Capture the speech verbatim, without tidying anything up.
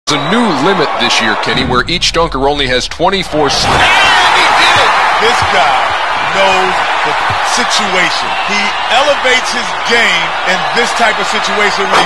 There's a new limit this year, Kenny, where each dunker only has twenty-four snaps. And he did it! This guy knows the situation. He elevates his game in this type of situation.